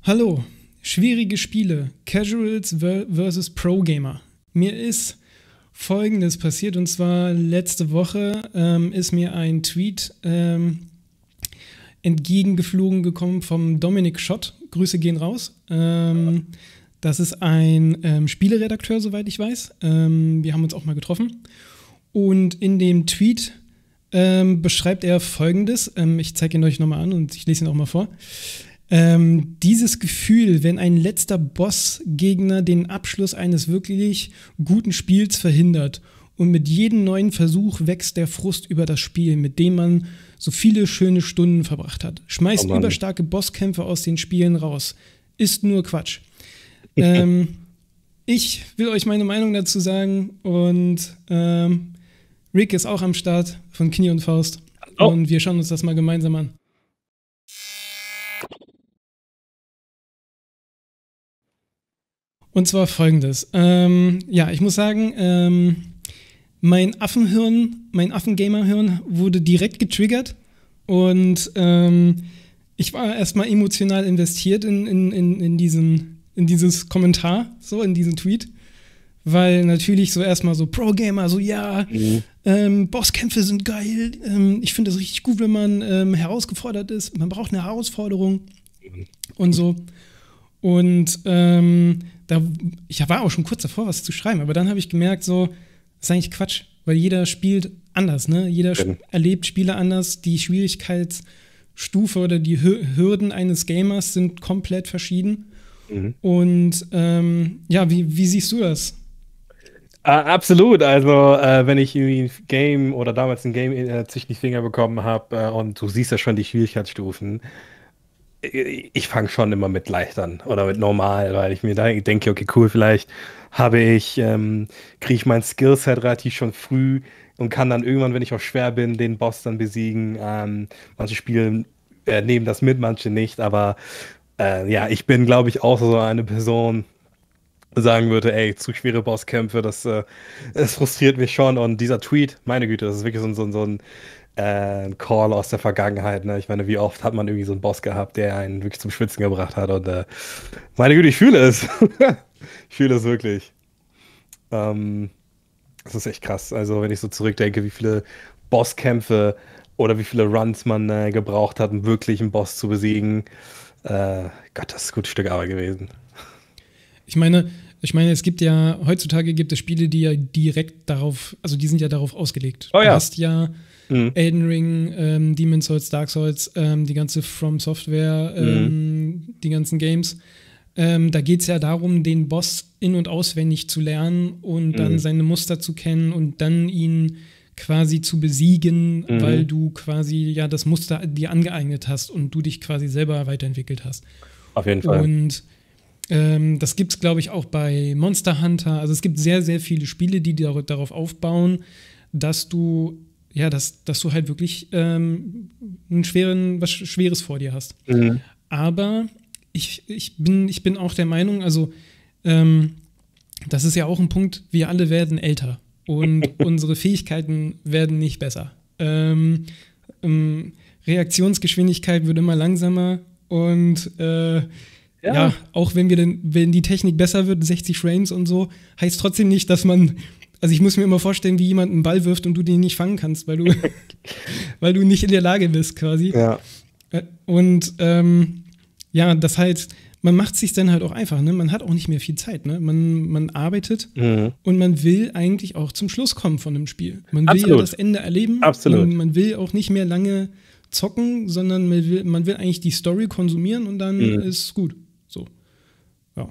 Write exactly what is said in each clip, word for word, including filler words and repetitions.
Hallo, schwierige Spiele, Casuals ver- versus Pro-Gamer. Mir ist Folgendes passiert, und zwar letzte Woche ähm, ist mir ein Tweet ähm, entgegengeflogen gekommen vom Dominik Schott. Grüße gehen raus. Ähm, das ist ein ähm, Spieleredakteur, soweit ich weiß. Ähm, wir haben uns auch mal getroffen. Und in dem Tweet ähm, beschreibt er Folgendes. Ähm, ich zeige ihn euch nochmal an und ich lese ihn auch mal vor. Ähm, dieses Gefühl, wenn ein letzter Bossgegner den Abschluss eines wirklich guten Spiels verhindert, und mit jedem neuen Versuch wächst der Frust über das Spiel, mit dem man so viele schöne Stunden verbracht hat. Schmeißt Oh überstarke Bosskämpfe aus den Spielen raus. Ist nur Quatsch. ähm, ich will euch meine Meinung dazu sagen, und ähm, Rick ist auch am Start von Knie und Faust. Oh. Und wir schauen uns das mal gemeinsam an. Und zwar folgendes. Ähm, ja, ich muss sagen, ähm, mein Affenhirn, mein Affengamerhirn wurde direkt getriggert. Und ähm, ich war erstmal emotional investiert in, in, in, in, diesen, in dieses Kommentar, so in diesen Tweet. Weil natürlich so erstmal so Pro-Gamer, so ja, Mhm. ähm, Bosskämpfe sind geil. Ähm, ich finde es richtig gut, wenn man ähm, herausgefordert ist. Man braucht eine Herausforderung und so. Und ähm, da, ich war auch schon kurz davor, was zu schreiben, aber dann habe ich gemerkt, so, das ist eigentlich Quatsch, weil jeder spielt anders, ne? Jeder Ja. sp- erlebt Spiele anders, die Schwierigkeitsstufe oder die Hür- Hürden eines Gamers sind komplett verschieden. Mhm. Und ähm, ja, wie, wie siehst du das? Ah, absolut. Also, äh, wenn ich irgendwie ein Game oder damals ein Game äh, zwischen die Finger bekommen habe äh, und du siehst ja schon die Schwierigkeitsstufen, ich, ich fange schon immer mit leicht an oder mit normal, weil ich mir da denke, okay, cool, vielleicht habe ich, ähm, kriege ich mein Skillset relativ schon früh und kann dann irgendwann, wenn ich auch schwer bin, den Boss dann besiegen. Ähm, manche Spiele äh, nehmen das mit, manche nicht, aber äh, ja, ich bin, glaube ich, auch so eine Person, sagen würde, ey, zu schwere Bosskämpfe, das, äh, das frustriert mich schon. Und dieser Tweet, meine Güte, das ist wirklich so, ein- so, ein- so ein äh, Call aus der Vergangenheit. Ne? Ich meine, wie oft hat man irgendwie so einen Boss gehabt, der einen wirklich zum Schwitzen gebracht hat? Und äh, meine Güte, ich fühle es. Ich fühle es wirklich. Ähm, Das ist echt krass. Also, wenn ich so zurückdenke, wie viele Bosskämpfe oder wie viele Runs man äh, gebraucht hat, um wirklich einen Boss zu besiegen. Äh, Gott, das ist ein gutes Stück Arbeit gewesen. Ich meine, ich meine, es gibt ja, heutzutage gibt es Spiele, die ja direkt darauf, also die sind ja darauf ausgelegt. Oh Du ja. hast ja Mhm. Elden Ring, ähm, Demon's Souls, Dark Souls, ähm, die ganze From Software, ähm, die ganzen Games. Ähm, da geht es ja darum, den Boss in- und auswendig zu lernen und dann Mhm. seine Muster zu kennen und dann ihn quasi zu besiegen, Mhm. weil du quasi ja das Muster dir angeeignet hast und du dich quasi selber weiterentwickelt hast. Auf jeden Fall. Und ähm, das gibt es, glaube ich, auch bei Monster Hunter. Also es gibt sehr, sehr viele Spiele, die dar darauf aufbauen, dass du, ja, dass, dass du halt wirklich ähm, einen schweren, was Schweres vor dir hast. Mhm. Aber ich, ich, bin, ich bin auch der Meinung, also ähm, das ist ja auch ein Punkt, wir alle werden älter und unsere Fähigkeiten werden nicht besser. Ähm, ähm, Reaktionsgeschwindigkeit wird immer langsamer und äh, ja. ja, auch wenn wir denn, wenn die Technik besser wird, sechzig Frames und so, heißt trotzdem nicht, dass man, also ich muss mir immer vorstellen, wie jemand einen Ball wirft und du den nicht fangen kannst, weil du, weil du nicht in der Lage bist, quasi. Ja. Äh, Und ähm, ja, das heißt, man macht es sich dann halt auch einfach, ne? Man hat auch nicht mehr viel Zeit, ne? Man, man arbeitet Mhm. und man will eigentlich auch zum Schluss kommen von einem Spiel. Man will ja Absolut. das Ende erleben. Absolut. Man, man will auch nicht mehr lange zocken, sondern man will, man will eigentlich die Story konsumieren und dann Mhm. ist gut. So. Ja.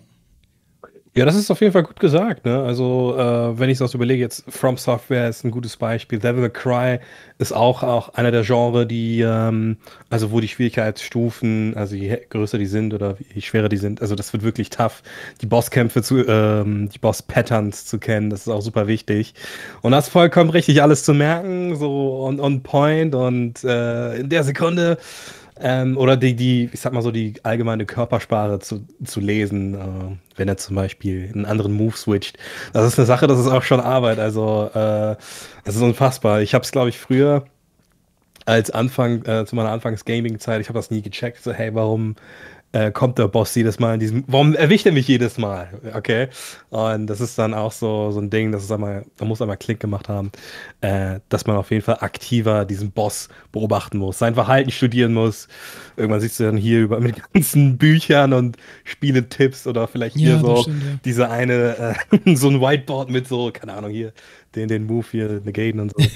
Ja, das ist auf jeden Fall gut gesagt, ne? Also, äh, wenn ich so überlege, jetzt From Software ist ein gutes Beispiel. Devil May Cry ist auch, auch einer der Genre, die, ähm, also wo die Schwierigkeitsstufen, also je he- größer die sind oder je schwerer die sind, also das wird wirklich tough, die Bosskämpfe zu, ähm, die Boss-Patterns zu kennen, das ist auch super wichtig. Und das ist vollkommen richtig, alles zu merken, so on, on point und äh, in der Sekunde. Ähm, oder die, die, ich sag mal so, die allgemeine Körpersprache zu, zu lesen, äh, wenn er zum Beispiel einen anderen Move switcht. Das ist eine Sache, das ist auch schon Arbeit. Also, äh, das ist unfassbar. Ich habe es, glaube ich, früher als Anfang, äh, zu meiner Anfangs-Gaming-Zeit, ich habe das nie gecheckt. So, hey, warum äh, kommt der Boss jedes Mal in diesem, warum erwischt er mich jedes Mal? Okay. Und das ist dann auch so, so ein Ding, das ist einmal, da muss einmal Klick gemacht haben, äh, dass man auf jeden Fall aktiver diesen Boss beobachten muss, sein Verhalten studieren muss. Irgendwann siehst du dann hier über mit ganzen Büchern und Spieletipps oder vielleicht hier Ja, das so stimmt, ja. diese eine, äh, so ein Whiteboard mit so, keine Ahnung, hier, den, den Move hier, Negaten und so.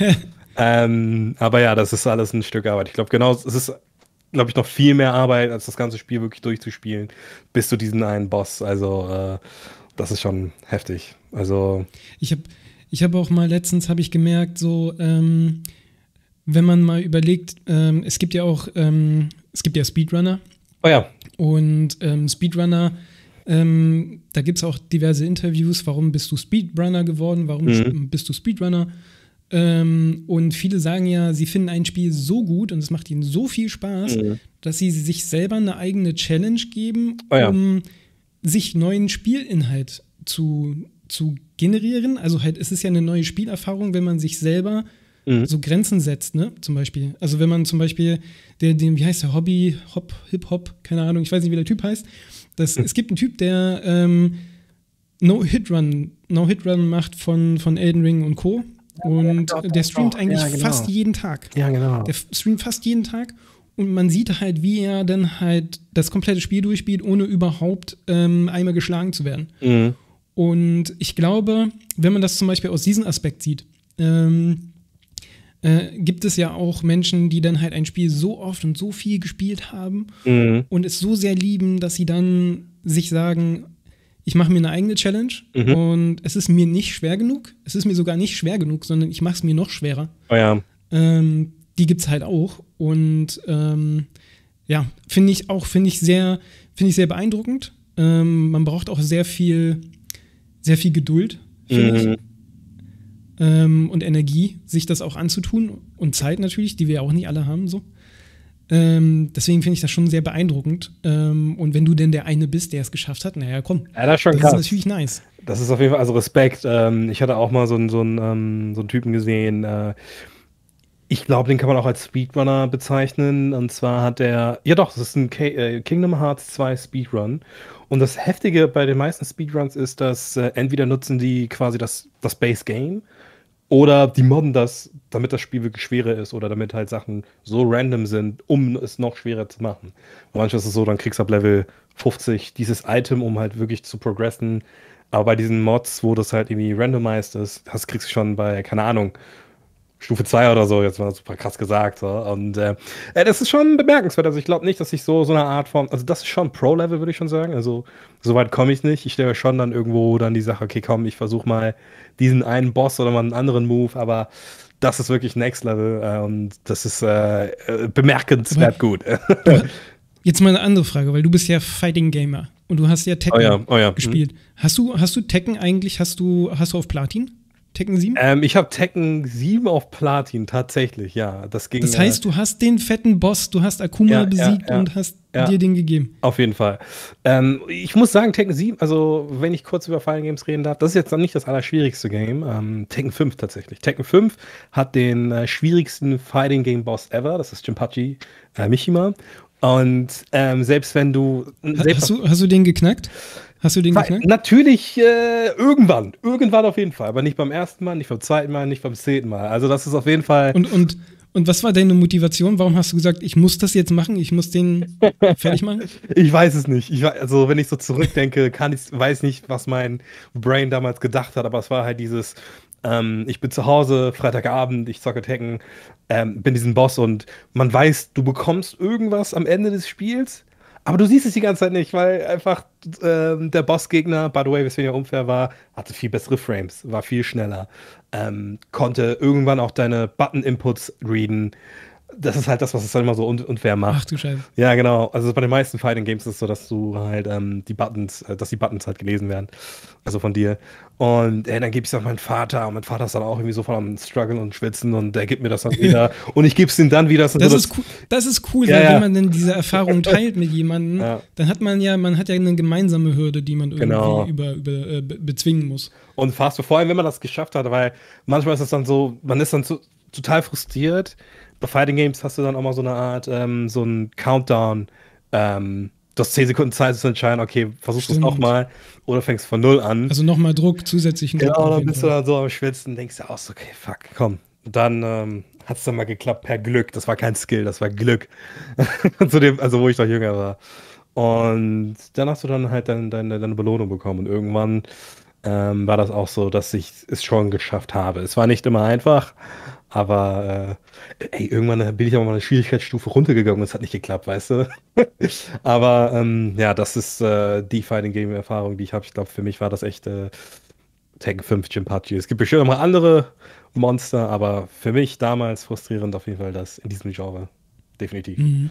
Ähm, aber ja, das ist alles ein Stück Arbeit. Ich glaube, genau, es ist, glaube ich, noch viel mehr Arbeit, als das ganze Spiel wirklich durchzuspielen, bis zu diesen einen Boss. Also, äh, das ist schon heftig. Also, Ich habe ich hab auch mal letztens habe ich gemerkt, so, ähm, wenn man mal überlegt, ähm, es gibt ja auch, ähm, es gibt ja Speedrunner oh ja. und ähm, Speedrunner, ähm, da gibt es auch diverse Interviews, warum bist du Speedrunner geworden, warum Mhm. sp- bist du Speedrunner? Ähm, und viele sagen ja, sie finden ein Spiel so gut und es macht ihnen so viel Spaß, Mhm. dass sie sich selber eine eigene Challenge geben, Oh ja. um sich neuen Spielinhalt zu, zu generieren. Also halt, es ist ja eine neue Spielerfahrung, wenn man sich selber Mhm. so Grenzen setzt, ne? Zum Beispiel. Also wenn man zum Beispiel, der, den, wie heißt der, Hobby, Hop, Hip-Hop, keine Ahnung, ich weiß nicht, wie der Typ heißt. Das, Mhm. Es gibt einen Typ, der ähm, No-Hit-Run, No-Hit-Run macht von, von Elden Ring und Co. Und Ja, der streamt doch. eigentlich Ja, genau. fast jeden Tag. Ja, genau. Der f- streamt fast jeden Tag und man sieht halt, wie er dann halt das komplette Spiel durchspielt, ohne überhaupt ähm, einmal geschlagen zu werden. Mhm. Und ich glaube, wenn man das zum Beispiel aus diesem Aspekt sieht, ähm, äh, gibt es ja auch Menschen, die dann halt ein Spiel so oft und so viel gespielt haben Mhm. und es so sehr lieben, dass sie dann sich sagen, ich mache mir eine eigene Challenge Mhm. und es ist mir nicht schwer genug. Es ist mir sogar nicht schwer genug, sondern ich mache es mir noch schwerer. Oh ja. Ähm, die gibt es halt auch. Und ähm, ja, finde ich auch, finde ich sehr, finde ich sehr beeindruckend. Ähm, man braucht auch sehr viel, sehr viel Geduld, finde Mhm. ich. Ähm, und Energie, sich das auch anzutun. Und Zeit natürlich, die wir ja auch nicht alle haben, so. Ähm, deswegen finde ich das schon sehr beeindruckend. Ähm, und wenn du denn der eine bist, der es geschafft hat, naja, komm. Ja, das ist schon Das krass. ist natürlich nice. Das ist auf jeden Fall, also Respekt. Ähm, ich hatte auch mal so einen, so einen, ähm, so einen Typen gesehen. Äh, ich glaube, den kann man auch als Speedrunner bezeichnen. Und zwar hat er, ja doch, das ist ein K äh, Kingdom Hearts zwei Speedrun. Und das Heftige bei den meisten Speedruns ist, dass äh, entweder nutzen die quasi das, das Base Game oder die modden das, damit das Spiel wirklich schwerer ist oder damit halt Sachen so random sind, um es noch schwerer zu machen. Und manchmal ist es so, dann kriegst du ab Level fünfzig dieses Item, um halt wirklich zu progressen. Aber bei diesen Mods, wo das halt irgendwie randomized ist, das kriegst du schon bei, keine Ahnung, Stufe zwei oder so, jetzt mal super krass gesagt. So. Und äh, äh, das ist schon bemerkenswert. Also ich glaube nicht, dass ich so so eine Art von, also das ist schon Pro-Level, würde ich schon sagen. Also so weit komme ich nicht. Ich stelle schon dann irgendwo dann die Sache, okay, komm, ich versuche mal diesen einen Boss oder mal einen anderen Move, aber das ist wirklich Next Level äh, und das ist äh, äh, bemerkenswert Aber- gut. Du, jetzt mal eine andere Frage, weil du bist ja Fighting Gamer und du hast ja Tekken Oh ja, oh ja. gespielt. Hast du, hast du Tekken eigentlich, hast du, hast du auf Platin? Tekken sieben? Ähm, ich habe Tekken sieben auf Platin, tatsächlich, ja. Das ging, Das heißt, du hast den fetten Boss, du hast Akuma Ja, ja, besiegt ja, und hast ja. dir den gegeben. äh, auf jeden Fall. Ähm, ich muss sagen, Tekken sieben, also wenn ich kurz über Fighting Games reden darf, das ist jetzt noch nicht das allerschwierigste Game. Ähm, Tekken fünf tatsächlich. Tekken fünf hat den äh, schwierigsten Fighting Game Boss ever, das ist Jinpachi äh, Mishima. Und ähm, selbst wenn du. Ha- Selbst Hast du, hast du den geknackt? Hast du den Fa- geknackt? Natürlich äh, irgendwann. Irgendwann auf jeden Fall. Aber nicht beim ersten Mal, nicht beim zweiten Mal, nicht beim zehnten Mal. Also, das ist auf jeden Fall. Und, und, und was war deine Motivation? Warum hast du gesagt, ich muss das jetzt machen, ich muss den fertig machen? Ich weiß es nicht. Ich, wei- also, wenn ich so zurückdenke, kann ich, weiß nicht, was mein Brain damals gedacht hat, aber es war halt dieses, ähm, ich bin zu Hause, Freitagabend, ich zocke Tekken, ähm, bin diesen Boss und man weiß, du bekommst irgendwas am Ende des Spiels, aber du siehst es die ganze Zeit nicht, weil einfach ähm, der Bossgegner, by the way, weswegen er unfair war, hatte viel bessere Frames, war viel schneller, ähm, konnte irgendwann auch deine Button-Inputs readen. Das ist halt das, was es dann immer so un unfair macht. Ach du Scheiße. Ja, genau. Also bei den meisten Fighting Games ist es so, dass du halt ähm, die Buttons, äh, dass die Buttons halt gelesen werden. Also von dir. Und äh, dann gebe ich es auch meinem Vater. Und mein Vater ist dann auch irgendwie so voll am Struggeln und Schwitzen und der gibt mir das dann wieder. Und ich gebe es ihm dann wieder. Das, Das so ist cool, das ist cool, Ja, weil ja. wenn man denn diese Erfahrung teilt mit jemandem, Ja. dann hat man ja, man hat ja eine gemeinsame Hürde, die man irgendwie Genau. über, über, äh, be- bezwingen muss. Und fast, vor allem, wenn man das geschafft hat, weil manchmal ist es dann so, man ist dann so, total frustriert. Bei Fighting Games hast du dann auch mal so eine Art, ähm, so einen Countdown, ähm, du hast zehn Sekunden Zeit zu entscheiden, okay, versuchst du es nochmal oder fängst von null an. Also nochmal Druck, zusätzlichen Druck. Genau, dann bist du dann so am Schwitzen und denkst dir auch so, okay, fuck, komm. Und dann ähm, hat es dann mal geklappt per Glück. Das war kein Skill, das war Glück. Zu dem, also wo ich noch jünger war. Und dann hast du dann halt deine, deine, deine Belohnung bekommen. Und irgendwann ähm, war das auch so, dass ich es schon geschafft habe. Es war nicht immer einfach, aber äh, ey, irgendwann bin ich auch mal eine Schwierigkeitsstufe runtergegangen und es hat nicht geklappt, weißt du? Aber ähm, ja, das ist äh, die Fighting Game Erfahrung, die ich habe. Ich glaube, für mich war das echt äh, Tekken fünf Jinpachi. Es gibt bestimmt noch andere Monster, aber für mich damals frustrierend auf jeden Fall das in diesem Genre. Definitiv. Mhm.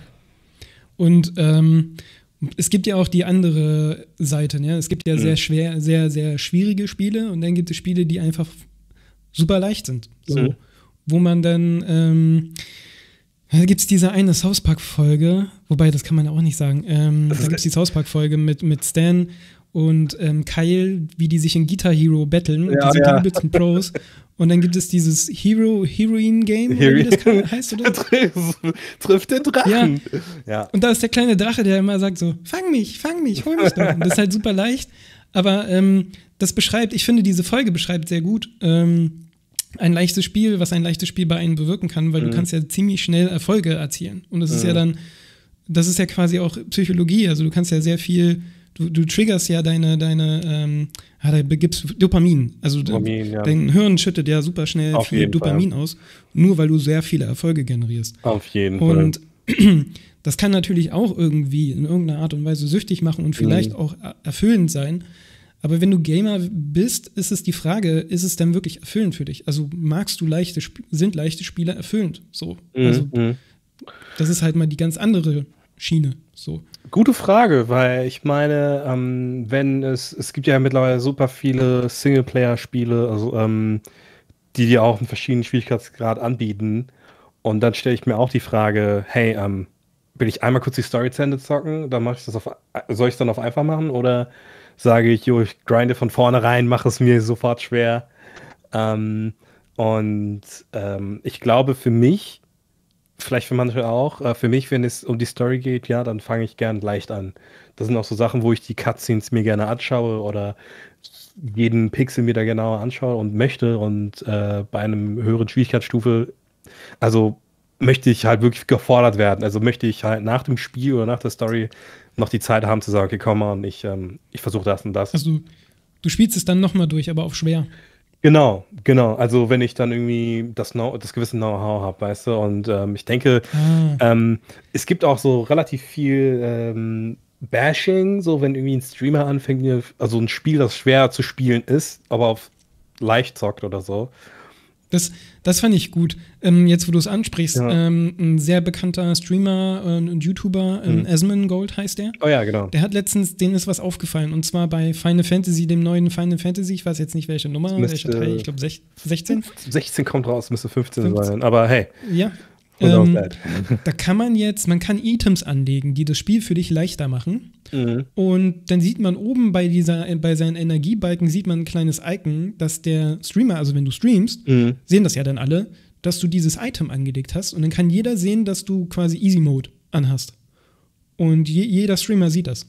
Und ähm, es gibt ja auch die andere Seite, ne? Es gibt ja mhm. sehr schwer, sehr, sehr schwierige Spiele und dann gibt es Spiele, die einfach super leicht sind. So. Mhm. Wo man dann, ähm, da gibt es diese eine South Park-Folge, wobei, das kann man ja auch nicht sagen. Ähm, da gibt es die South Park-Folge mit, mit Stan und ähm, Kyle, wie die sich in Guitar Hero battlen. Ja, die sind ja. die übelsten Pros. Und dann gibt es dieses Hero, Heroine-Game, oder wie das kann, heißt, oder? Trifft den Drachen. Ja. Ja. Und da ist der kleine Drache, der immer sagt so, fang mich, fang mich, hol mich doch. Und das ist halt super leicht. Aber ähm, das beschreibt, ich finde, diese Folge beschreibt sehr gut ähm, ein leichtes Spiel, was ein leichtes Spiel bei einem bewirken kann, weil mhm. du kannst ja ziemlich schnell Erfolge erzielen. Und das ist mhm. ja dann, das ist ja quasi auch Psychologie. Also du kannst ja sehr viel, du, du triggerst ja deine, deine, ähm, ja, da begibst Dopamin. Also Dopamin, ja. Dein Hirn schüttet ja super schnell Auf viel Dopamin Fall. aus, nur weil du sehr viele Erfolge generierst. Auf jeden und Fall. Das kann natürlich auch irgendwie in irgendeiner Art und Weise süchtig machen und vielleicht mhm. auch erfüllend sein. Aber wenn du Gamer bist, ist es die Frage, ist es denn wirklich erfüllend für dich? Also magst du leichte, sind leichte Spiele erfüllend? So. Mhm. Also, das ist halt mal die ganz andere Schiene. So. Gute Frage, weil ich meine, ähm, wenn es, es gibt ja mittlerweile super viele Singleplayer-Spiele, also ähm, die dir auch einen verschiedenen Schwierigkeitsgrad anbieten. Und dann stelle ich mir auch die Frage, hey, ähm, will ich einmal kurz die Story zu Ende zocken, dann mache ich das auf, soll ich es dann auf einfach machen oder sage ich, jo, ich grinde von vornherein, mache es mir sofort schwer. Ähm, und ähm, ich glaube für mich, vielleicht für manche auch, äh, für mich, wenn es um die Story geht, ja, dann fange ich gern leicht an. Das sind auch so Sachen, wo ich die Cutscenes mir gerne anschaue oder jeden Pixel mir da genauer anschaue und möchte und äh, bei einem höheren Schwierigkeitsstufe, also möchte ich halt wirklich gefordert werden. Also möchte ich halt nach dem Spiel oder nach der Story noch die Zeit haben zu sagen, okay, komm mal, ich, ähm, ich versuche das und das. Also du, du spielst es dann nochmal durch, aber auf schwer. Genau, genau. Also wenn ich dann irgendwie das, Know- das gewisse Know-how habe, weißt du, und ähm, ich denke, Ah. ähm, es gibt auch so relativ viel ähm, Bashing, so wenn irgendwie ein Streamer anfängt, mir- also ein Spiel, das schwer zu spielen ist, aber auf leicht zockt oder so. Das, das fand ich gut. Ähm, jetzt, wo du es ansprichst, Ja. ähm, ein sehr bekannter Streamer äh, und YouTuber, ähm, Mhm. Asmongold heißt der. Oh ja, genau. Der hat letztens, denen ist was aufgefallen. Und zwar bei Final Fantasy, dem neuen Final Fantasy. Ich weiß jetzt nicht, welche Nummer, Das welcher müsste- Teil. Ich glaube sechzehn. sechzehn kommt raus, müsste fünfzehn fünfzehn. sein. Aber hey, Ja. who knows Ähm, that? da kann man jetzt, man kann Items anlegen, die das Spiel für dich leichter machen. Mhm. Und dann sieht man oben bei dieser, bei seinen Energiebalken sieht man ein kleines Icon, dass der Streamer, also wenn du streamst, Mhm. sehen das ja dann alle, dass du dieses Item angelegt hast. Und dann kann jeder sehen, dass du quasi Easy Mode anhast. Und je, jeder Streamer sieht das.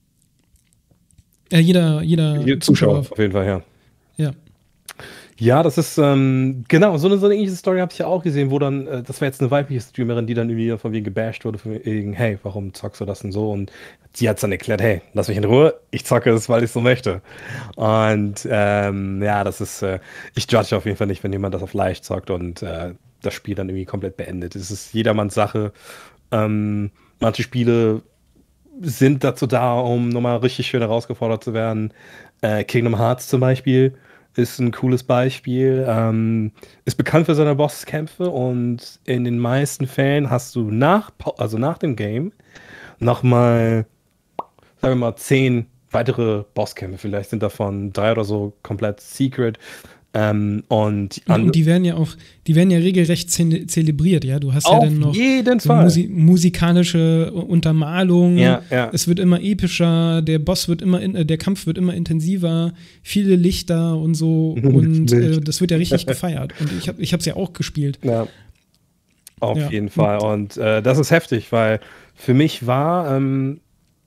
Äh, jeder, jeder Hier Zuschauer, auf jeden Fall, ja. Ja. Ja, das ist, ähm, genau, so eine, so eine ähnliche Story habe ich ja auch gesehen, wo dann, äh, das war jetzt eine weibliche Streamerin, die dann irgendwie von wegen gebasht wurde, von wegen, hey, warum zockst du das und so? Und sie hat dann erklärt, hey, lass mich in Ruhe, ich zocke es, weil ich so möchte. Und ähm, ja, das ist, äh, ich judge auf jeden Fall nicht, wenn jemand das auf leicht zockt und äh, das Spiel dann irgendwie komplett beendet. Es ist jedermanns Sache. Ähm, manche Spiele sind dazu da, um nochmal richtig schön herausgefordert zu werden. Äh, Kingdom Hearts zum Beispiel ist ein cooles Beispiel. Ähm, ist bekannt für seine Bosskämpfe und in den meisten Fällen hast du nach, Pau- also nach dem Game nochmal, sagen wir mal, zehn weitere Bosskämpfe. Vielleicht sind davon drei oder so komplett secret. Ähm, und die Und, and- und die werden ja auch, die werden ja regelrecht ze zelebriert, ja. Du hast ja auf dann noch jeden so Fall. Musi musikalische Untermalung. Ja, ja. Es wird immer epischer, der Boss wird immer, in, äh, der Kampf wird immer intensiver, viele Lichter und so. Und äh, Licht. das wird ja richtig gefeiert. Und ich habe ich es ja auch gespielt. Ja. Auf Ja. jeden Fall. Und äh, das ist heftig, weil für mich war, ähm,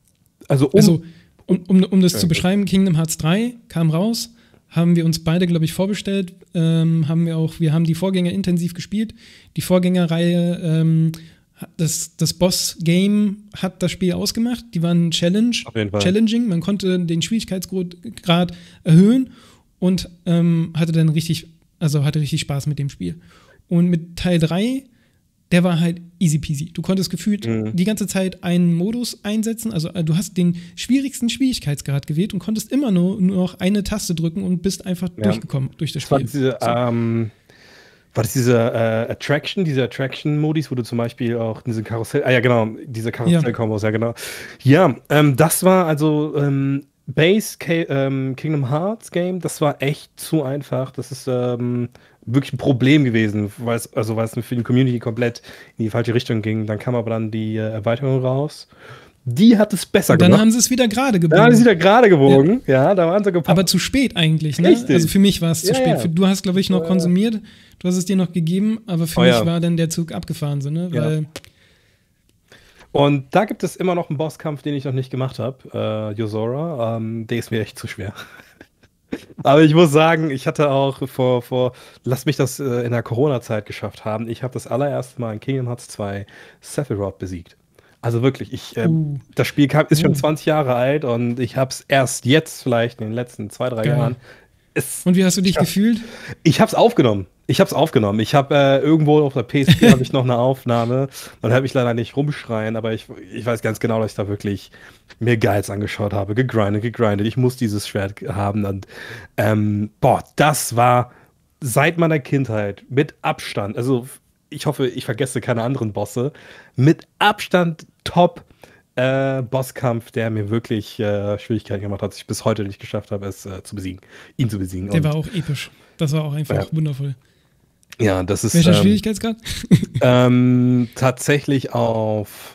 Also, um, Also, um, um, um das Ja, zu gut. beschreiben, Kingdom Hearts drei kam raus, haben wir uns beide, glaube ich, vorbestellt. Ähm, haben wir auch, wir haben die Vorgänger intensiv gespielt. Die Vorgängerreihe, ähm, hat das, das Boss-Game hat das Spiel ausgemacht. Die waren Challenge, Auf jeden Fall. challenging. Man konnte den Schwierigkeitsgrad erhöhen und ähm, hatte dann richtig, also hatte richtig Spaß mit dem Spiel. Und mit Teil drei, der war halt easy peasy. Du konntest gefühlt Mhm. die ganze Zeit einen Modus einsetzen. Also äh, du hast den schwierigsten Schwierigkeitsgrad gewählt und konntest immer nur, nur noch eine Taste drücken und bist einfach Ja. durchgekommen durch das Das war Spiel. diese, ähm, war das diese äh, Attraction, diese Attraction-Modis, wo du zum Beispiel auch diese Karussell, ah ja genau, diese Karussell-Kombos, ja genau. Ja, ähm, das war also ähm, Base K ähm, Kingdom Hearts Game, das war echt zu einfach. Das ist ähm, wirklich ein Problem gewesen, weil es, also weil es für die Community komplett in die falsche Richtung ging. Dann kam aber dann die äh, Erweiterung raus. Die hat es besser Und dann gemacht. haben sie es wieder gerade Da haben gebogen. sie da gerade gewogen, ja. da waren sie gepackt. Aber zu spät eigentlich, ne? Richtig. Also für mich war es zu Ja, spät. ja. Für, du hast, glaube ich, noch Ja. konsumiert. Du hast es dir noch gegeben, aber für Oh, mich ja. war dann der Zug abgefahren, so, ne? Ja. Weil, Und da gibt es immer noch einen Bosskampf, den ich noch nicht gemacht habe, äh, Yozora. Ähm, der ist mir echt zu schwer. Aber ich muss sagen, ich hatte auch vor, vor lass mich das äh, in der Corona-Zeit geschafft haben. Ich habe das allererste Mal in Kingdom Hearts zwei Sephiroth besiegt. Also wirklich, ich, äh, Uh. das Spiel kam, ist schon Uh. zwanzig Jahre alt und ich habe es erst jetzt vielleicht in den letzten zwei, drei Geil. Jahren. Es, Und wie hast du dich Ja. gefühlt? Ich habe es aufgenommen. Ich habe es aufgenommen. Ich habe äh, irgendwo auf der P S vier habe ich noch eine Aufnahme. Man hört mich leider nicht rumschreien, aber ich, ich weiß ganz genau, dass ich da wirklich mir Guides angeschaut habe, gegrindet, gegrindet. Ich muss dieses Schwert haben. Und ähm, boah, das war seit meiner Kindheit mit Abstand. Also ich hoffe, ich vergesse keine anderen Bosse. Mit Abstand top. Äh, Bosskampf, der mir wirklich äh, Schwierigkeiten gemacht hat, dass ich bis heute nicht geschafft habe, es äh, zu besiegen, ihn zu besiegen. Der Und, war auch episch. Das war auch einfach Ja. wundervoll. ja, das ist Welcher ähm, Schwierigkeitsgrad? ähm, tatsächlich auf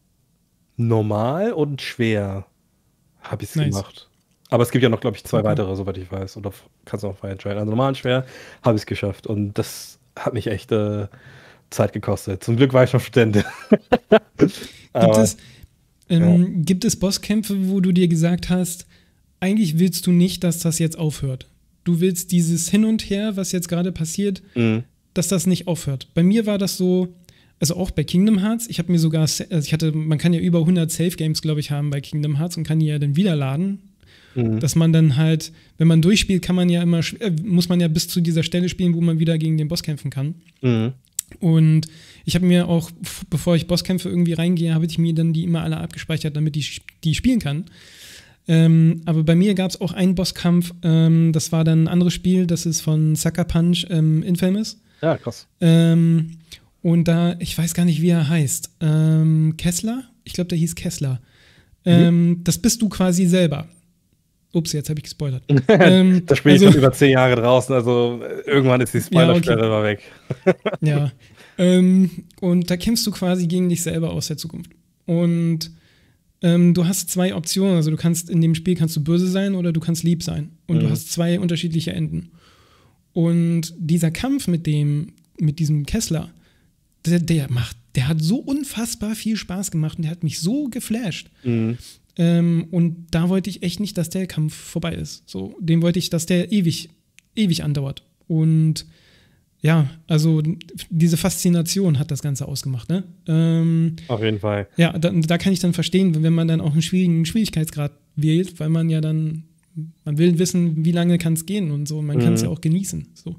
normal und schwer habe ich es Nice. gemacht. Aber es gibt ja noch, glaube ich, zwei Okay. weitere, soweit ich weiß. Oder f- kannst du auch frei entscheiden. Also normal und schwer habe ich es geschafft. Und das hat mich echt äh, Zeit gekostet. Zum Glück war ich noch Student. Gibt Aber- es, ähm, gibt es Bosskämpfe, wo du dir gesagt hast, eigentlich willst du nicht, dass das jetzt aufhört? Du willst dieses Hin und Her, was jetzt gerade passiert, Mhm. dass das nicht aufhört. Bei mir war das so, also auch bei Kingdom Hearts, ich habe mir sogar, also ich hatte, man kann ja über hundert Save Games, glaube ich, haben bei Kingdom Hearts und kann die ja dann wieder laden. Mhm. Dass man dann halt, wenn man durchspielt, kann man ja immer, sch- äh, muss man ja bis zu dieser Stelle spielen, wo man wieder gegen den Boss kämpfen kann. Mhm. Und ich habe mir auch, f- bevor ich Bosskämpfe irgendwie reingehe, habe ich mir dann die immer alle abgespeichert, damit ich die spielen kann. Ähm, aber bei mir gab es auch einen Bosskampf, ähm, das war dann ein anderes Spiel, das ist von Sucker Punch, ähm, Infamous. Ja, krass. Ähm, und da, ich weiß gar nicht, wie er heißt. Ähm, Kessler? Ich glaube, der hieß Kessler. Ähm, das bist du quasi selber. Ups, jetzt habe ich gespoilert. ähm, Das Spiel ist also- schon über zehn Jahre draußen, also äh, irgendwann ist die Spoilersperre Ja, mal weg. Ja. ähm, und da kämpfst du quasi gegen dich selber aus der Zukunft. Und ähm, du hast zwei Optionen. Also du kannst in dem Spiel kannst du böse sein oder du kannst lieb sein. Und du Mhm. hast zwei unterschiedliche Enden. Und dieser Kampf mit dem, mit diesem Kessler, der, der macht, der hat so unfassbar viel Spaß gemacht und der hat mich so geflasht. Mhm. Ähm, und da wollte ich echt nicht, dass der Kampf vorbei ist. So, dem wollte ich, dass der ewig, ewig andauert. Und ja, also diese Faszination hat das Ganze ausgemacht, ne? Ähm, Auf jeden Fall. ja, da, da kann ich dann verstehen, wenn man dann auch einen schwierigen Schwierigkeitsgrad wählt, weil man ja dann, man will wissen, wie lange kann es gehen und so. Man kann es Mhm. ja auch genießen. So.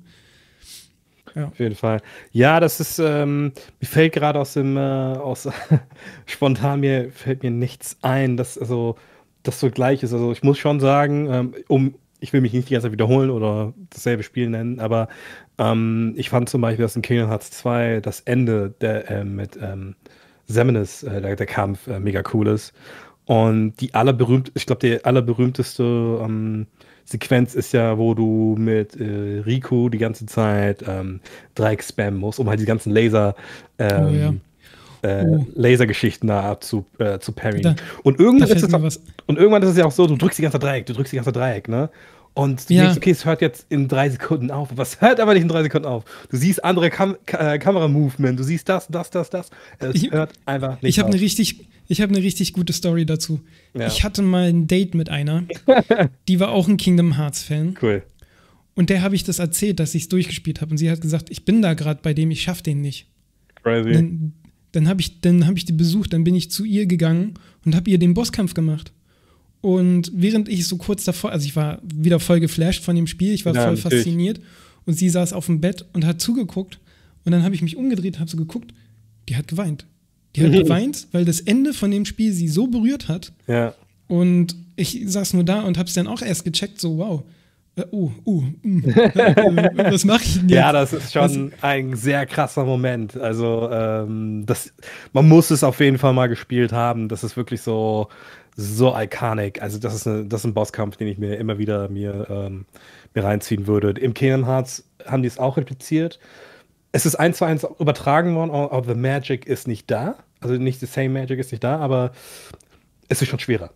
Ja. Auf jeden Fall. Ja, das ist, ähm, mir fällt gerade aus dem, äh, aus, spontan mir fällt mir nichts ein, dass, also, das so gleich ist. Also ich muss schon sagen, ähm, um, ich will mich nicht die ganze Zeit wiederholen oder dasselbe Spiel nennen, aber ähm, ich fand zum Beispiel, dass in Kingdom Hearts zwei das Ende der, äh, mit ähm, Xemnas, äh, der, der Kampf, äh, mega cool ist. Und die allerberühmt, ich glaube, die allerberühmteste ähm, Sequenz ist ja, wo du mit äh, Riku die ganze Zeit ähm, Dreieck spammen musst, um halt die ganzen Laser, ähm, äh, Oh. Lasergeschichten da abzu, äh, zu parryen. Da- und, Da irgendwann fällt ist es mir auch, was. und irgendwann ist es ja auch so, du drückst die ganze Zeit Dreieck, du drückst die ganze Zeit Dreieck, ne? Und du Ja. denkst, okay, es hört jetzt in drei Sekunden auf. Aber es hört aber nicht in drei Sekunden auf. Du siehst andere Kam Ka äh, Kamera-Movement, du siehst das, das, das, das. Es Ich- hört einfach nicht Ich habe auf. eine richtig, Ich habe eine richtig gute Story dazu. Ja. Ich hatte mal ein Date mit einer, die war auch ein Kingdom Hearts-Fan. Cool. Und der habe ich das erzählt, dass ich es durchgespielt habe. Und sie hat gesagt, ich bin da gerade bei dem, ich schaffe den nicht. Crazy. Dann, dann habe ich, dann hab ich die besucht, dann bin ich zu ihr gegangen und habe ihr den Bosskampf gemacht. Und während ich so kurz davor, also ich war wieder voll geflasht von dem Spiel, ich war Ja, voll natürlich. fasziniert. Und sie saß auf dem Bett und hat zugeguckt. Und dann habe ich mich umgedreht, habe so geguckt, die hat geweint. Die hat geweint, weil das Ende von dem Spiel sie so berührt hat. Ja. Und ich saß nur da und hab's dann auch erst gecheckt, so wow. Äh, oh, uh, mm, äh, was mache ich denn jetzt? Ja, das ist schon Was, ein sehr krasser Moment. Also, ähm, das, man muss es auf jeden Fall mal gespielt haben. Das ist wirklich so, so iconic. Also, das ist, eine, das ist ein Bosskampf, den ich mir immer wieder mir, ähm, mir reinziehen würde. Im Kingdom Hearts haben die es auch repliziert. Es ist eins zu eins übertragen worden, aber the Magic ist nicht da. Also nicht the same Magic ist nicht da, aber es ist schon schwerer.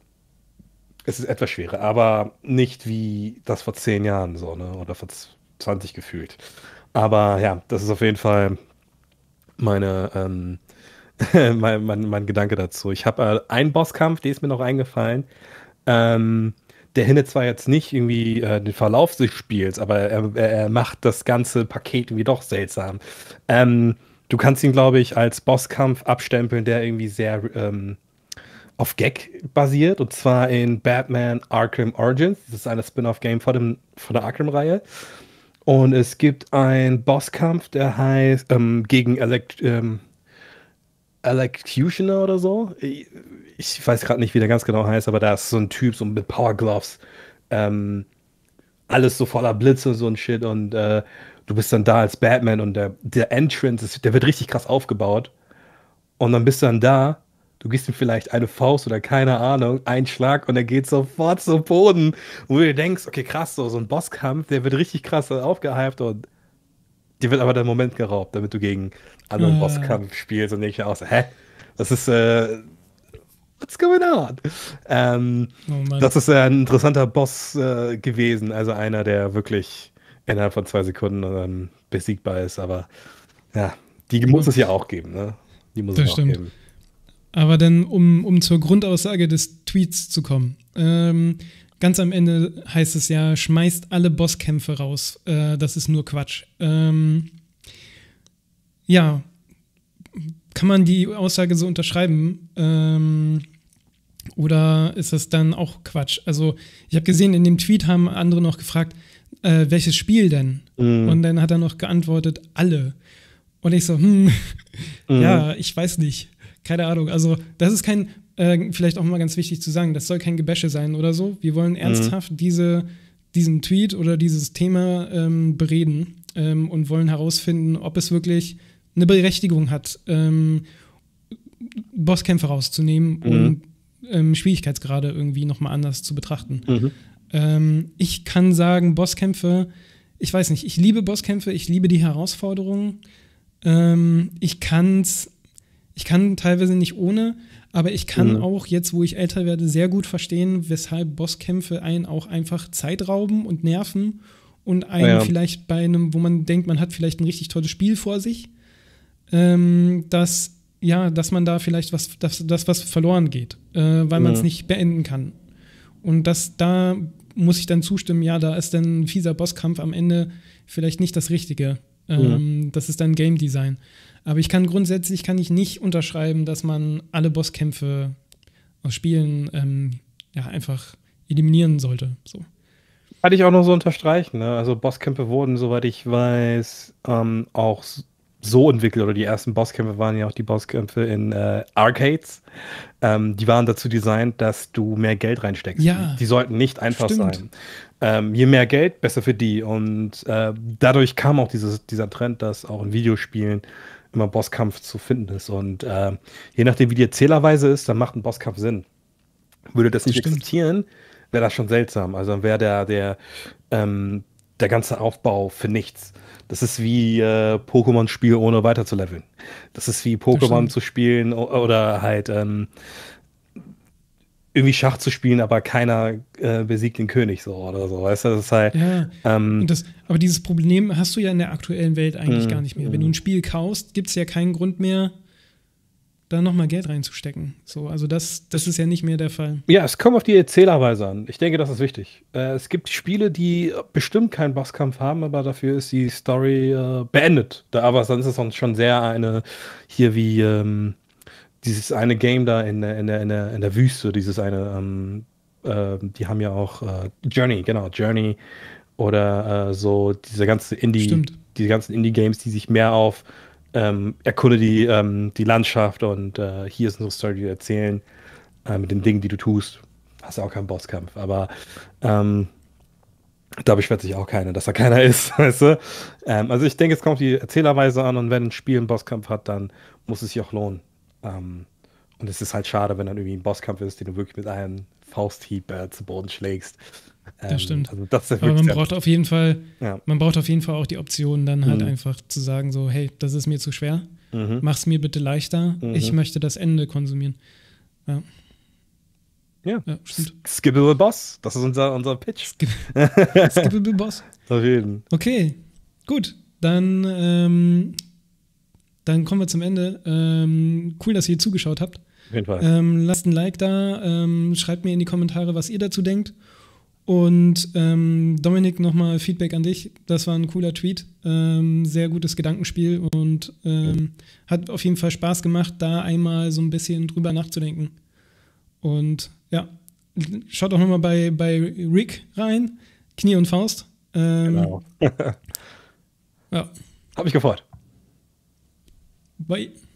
Es ist etwas schwerer, aber nicht wie das vor zehn Jahren so, ne? Oder vor zwanzig gefühlt. Aber ja, das ist auf jeden Fall meine, ähm, mein, mein, mein Gedanke dazu. Ich habe äh, einen Bosskampf, der ist mir noch eingefallen. Ähm, der hindert zwar jetzt nicht irgendwie äh, den Verlauf des Spiels, aber er, er, er macht das ganze Paket irgendwie doch seltsam. Ähm, du kannst ihn, glaube ich, als Bosskampf abstempeln, der irgendwie sehr ähm, auf Gag basiert, und zwar in Batman Arkham Origins. Das ist eine Spin-off-Game von, dem, von der Arkham-Reihe. Und es gibt einen Bosskampf, der heißt ähm, gegen Elect ähm, Electrocutioner oder so. Ich, ich weiß gerade nicht, wie der ganz genau heißt, aber da ist so ein Typ so mit Power Gloves. Ähm, alles so voller Blitze und so ein Shit. Und äh, du bist dann da als Batman und der, der Entrance, ist, der wird richtig krass aufgebaut. Und dann bist du dann da, du gibst ihm vielleicht eine Faust oder keine Ahnung, einen Schlag und er geht sofort zu Boden. Und du dir denkst, okay, krass, so, so ein Bosskampf, der wird richtig krass aufgehypt und dir wird aber der Moment geraubt, damit du gegen einen anderen äh, Bosskampf spielst und denkst dir auch so, hä? Das ist, äh, what's going on? Ähm, oh Mann. das ist äh, ein interessanter Boss äh, gewesen, also einer, der wirklich innerhalb von zwei Sekunden ähm, besiegbar ist, aber ja, die muss es ja auch geben, ne? Die muss Das es auch stimmt. geben. Aber dann, um, um zur Grundaussage des Tweets zu kommen. Ähm, ganz am Ende heißt es ja, schmeißt alle Bosskämpfe raus. Äh, das ist nur Quatsch. Ähm, ja, kann man die Aussage so unterschreiben? Ähm, oder ist das dann auch Quatsch? Also, ich habe gesehen, in dem Tweet haben andere noch gefragt, äh, welches Spiel denn? Mhm. Und dann hat er noch geantwortet, alle. Und ich so, hm, Mhm. ja, ich weiß nicht. Keine Ahnung. Also, das ist kein, äh, vielleicht auch mal ganz wichtig zu sagen, das soll kein Gebäsche sein oder so. Wir wollen ernsthaft diese, diesen Tweet oder dieses Thema ähm, bereden ähm, und wollen herausfinden, ob es wirklich eine Berechtigung hat, ähm, Bosskämpfe rauszunehmen Mhm. und ähm, Schwierigkeitsgrade irgendwie nochmal anders zu betrachten. Mhm. Ähm, ich kann sagen, Bosskämpfe, ich weiß nicht, ich liebe Bosskämpfe, ich liebe die Herausforderungen. Ähm, ich kann's, ich kann teilweise nicht ohne, aber ich kann Mhm. auch jetzt, wo ich älter werde, sehr gut verstehen, weshalb Bosskämpfe einen auch einfach Zeit rauben und nerven und einen Ja. vielleicht bei einem, wo man denkt, man hat vielleicht ein richtig tolles Spiel vor sich, ähm, dass, ja, dass man da vielleicht was, dass, dass was verloren geht, äh, weil man es Mhm. nicht beenden kann. Und das, da muss ich dann zustimmen, ja, da ist dann ein fieser Bosskampf am Ende vielleicht nicht das Richtige. Ähm, Das ist dann Game Design. Aber ich kann grundsätzlich kann ich nicht unterschreiben, dass man alle Bosskämpfe aus Spielen ähm, ja, einfach eliminieren sollte. So. Hatte ich auch noch so unterstreichen, ne? Also Bosskämpfe wurden, soweit ich weiß, ähm, auch s- so entwickelt, oder die ersten Bosskämpfe waren ja auch die Bosskämpfe in äh, Arcades. Ähm, die waren dazu designt, dass du mehr Geld reinsteckst. Ja, Die, die sollten nicht einfach stimmt. sein. Ähm, je mehr Geld, besser für die. Und äh, dadurch kam auch dieses, dieser Trend, dass auch in Videospielen immer Bosskampf zu finden ist. Und äh, je nachdem, wie die Erzählerweise ist, dann macht ein Bosskampf Sinn. Würde das nicht Stimmt. existieren, wäre das schon seltsam. Also dann wäre der, der, ähm, der ganze Aufbau für nichts. Das ist wie äh, Pokémon-Spiel, ohne weiter zu leveln. Das ist wie Pokémon stimmt. zu spielen o- oder halt ähm, irgendwie Schach zu spielen, aber keiner äh, besiegt den König so oder so. Weißt du, das ist halt. Ja, Ähm, und das, aber dieses Problem hast du ja in der aktuellen Welt eigentlich Mm, gar nicht mehr. Wenn mm. du ein Spiel kaufst, gibt es ja keinen Grund mehr, da nochmal Geld reinzustecken. So, also das, das ist ja nicht mehr der Fall. Ja, es kommt auf die Erzählerweise an. Ich denke, das ist wichtig. Äh, es gibt Spiele, die bestimmt keinen Bosskampf haben, aber dafür ist die Story äh, beendet. Da, aber dann ist es dann schon sehr eine, hier wie ähm, dieses eine Game da in der, in der, in der, in der Wüste, dieses eine, ähm, äh, die haben ja auch äh, Journey, genau, Journey oder äh, so diese ganze Indie, Stimmt. diese ganzen Indie-Games, die sich mehr auf ähm, erkunde die, ähm, die Landschaft und äh, hier ist unsere Story, die wir erzählen, äh, mit den Dingen, die du tust. Hast ja auch keinen Bosskampf, aber ähm, da beschwert sich auch keiner, dass da keiner ist, weißt du? Ähm, also ich denke, es kommt auf die Erzählerweise an und wenn ein Spiel einen Bosskampf hat, dann muss es sich auch lohnen. Ähm, und es ist halt schade, wenn dann irgendwie ein Bosskampf ist, den du wirklich mit einem Fausthieb äh, zu Boden schlägst. Ähm, Das stimmt. Also das ist Aber man wirklich braucht auf jeden Fall, ja. man braucht auf jeden Fall auch die Option, dann halt Mhm. einfach zu sagen, so, hey, das ist mir zu schwer, Mhm. mach's mir bitte leichter, Mhm. ich möchte das Ende konsumieren. Ja, Ja. ja stimmt. Skippable Boss, das ist unser, unser Pitch. Skip Skippable Boss. Auf jeden. Okay, gut. Dann, ähm, dann kommen wir zum Ende. Ähm, cool, dass ihr zugeschaut habt. Auf jeden Fall. Ähm, lasst ein Like da, ähm, schreibt mir in die Kommentare, was ihr dazu denkt. Und ähm, Dominik, nochmal Feedback an dich. Das war ein cooler Tweet. Ähm, sehr gutes Gedankenspiel und ähm, hat auf jeden Fall Spaß gemacht, da einmal so ein bisschen drüber nachzudenken. Und ja, schaut auch nochmal bei, bei Rick rein. Knie und Faust. Ähm, Genau. Ja, Hab mich gefreut. bye.